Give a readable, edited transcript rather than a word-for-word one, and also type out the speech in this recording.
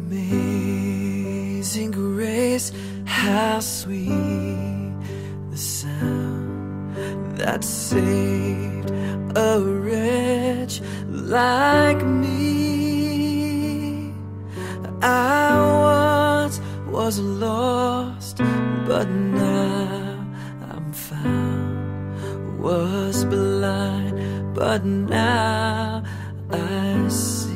Amazing grace, how sweet the sound that saved a wretch like me. I once was lost, but now I'm found. Was blind, but now I see.